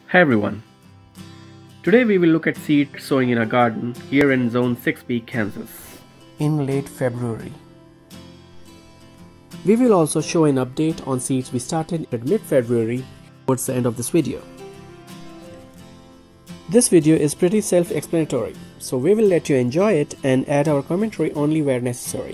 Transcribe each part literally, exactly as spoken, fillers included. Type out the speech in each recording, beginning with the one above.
Hi everyone. Today we will look at seed sowing in a garden here in Zone six B, Kansas, in late February. We will also show an update on seeds we started in mid-February towards the end of this video. This video is pretty self-explanatory, so we will let you enjoy it and add our commentary only where necessary.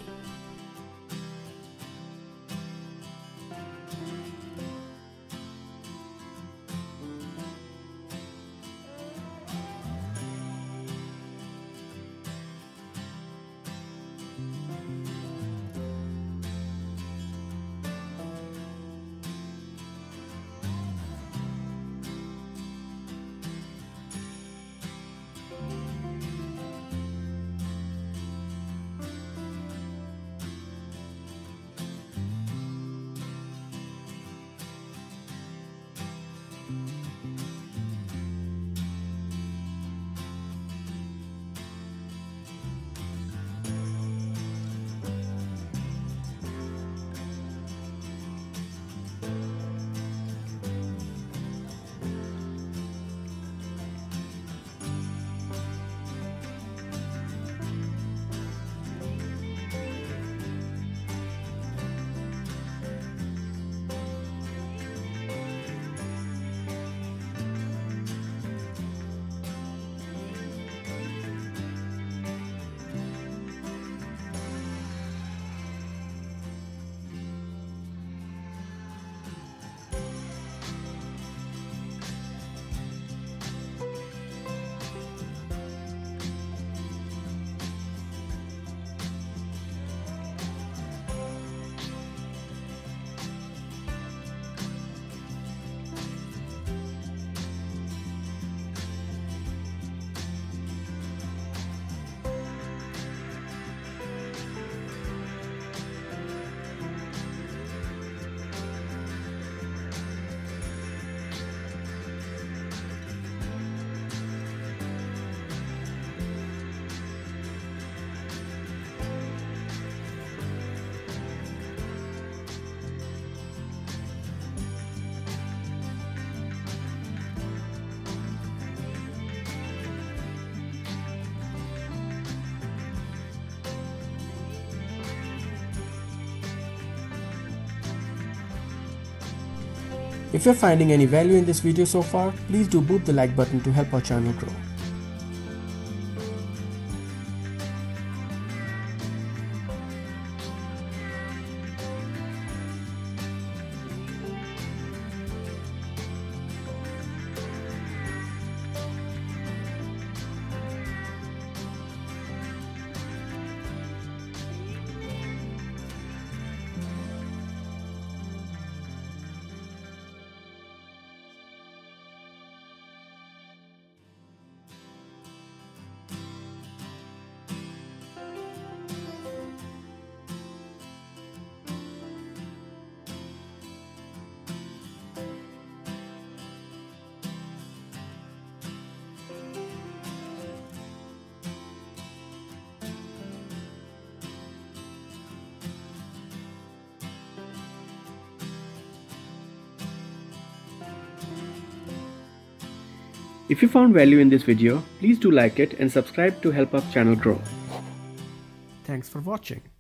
If you're finding any value in this video so far, please do boop the like button to help our channel grow. If you found value in this video, please do like it and subscribe to help our channel grow. Thanks for watching.